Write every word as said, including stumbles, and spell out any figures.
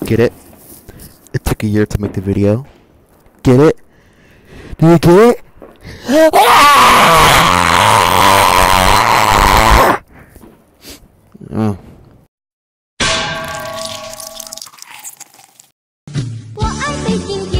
Get it? It took a year to make the video. Get it? Do you get it? Oh. Well, I'm thinking